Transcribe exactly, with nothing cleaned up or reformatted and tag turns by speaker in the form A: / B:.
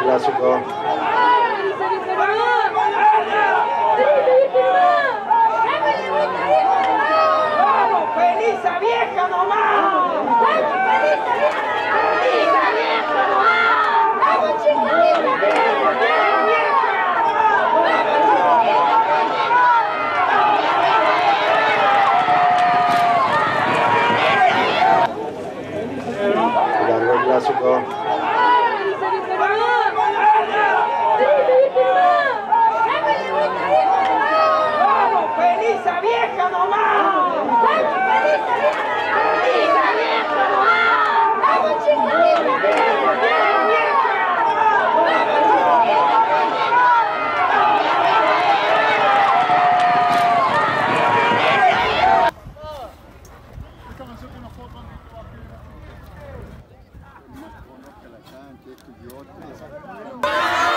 A: clásico.
B: ¡Vamos, Felisa vieja nomás! ¡Vamos, Felisa vieja! ¡Felisa vieja nomás! ¡Vamos, chicos! ¡Felisa vieja!
A: Largo el clásico.
B: ¡Vamos, Felisa vieja nomás! ¡Vamos, Felisa vieja! ¡Felisa vieja nomás! ¡Vamos, chicos! ¡Felisa vieja!
C: Esto y otro.